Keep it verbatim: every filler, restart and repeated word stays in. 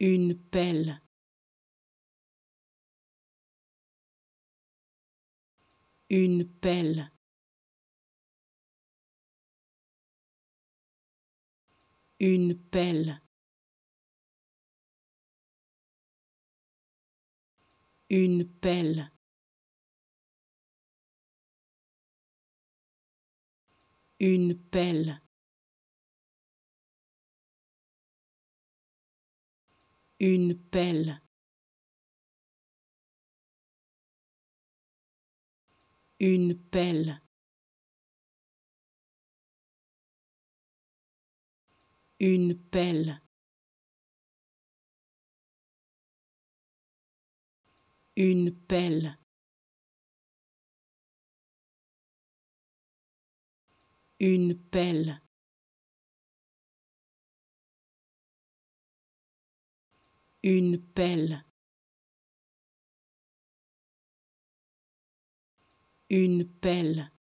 Une pelle. Une pelle. Une pelle. Une pelle. Une pelle. Une pelle. Une pelle. Une pelle. Une pelle. Une pelle. Une pelle. Une pelle.